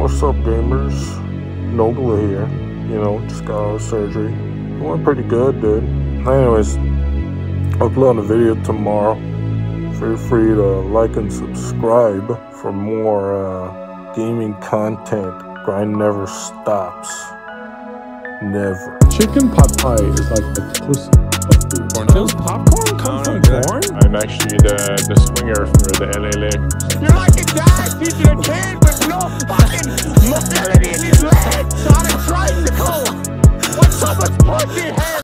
What's up, gamers? Nogla here. You know, just got out of surgery. It went pretty good, dude. Anyways, I'll upload a video tomorrow. Feel free to like and subscribe for more gaming content. Grind never stops. Never. Chicken pot pie is like the pussy of food. Does popcorn come from corn? I'm actually the swinger for the LA Lakers. You're like a guy teaching a kid with no fucking mobility in his legs on a tricycle. What's so much pussy hair?